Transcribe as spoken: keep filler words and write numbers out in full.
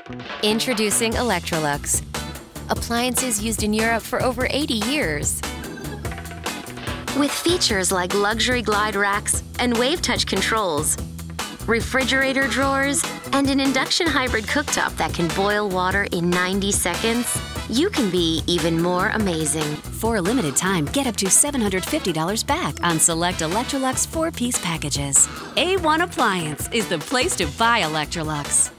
Introducing Electrolux. Appliances used in Europe for over eighty years. With features like luxury glide racks and wave touch controls, refrigerator drawers, and an induction hybrid cooktop that can boil water in ninety seconds, you can be even more amazing. For a limited time, get up to seven hundred fifty dollars back on select Electrolux four-piece packages. A one Appliance is the place to buy Electrolux.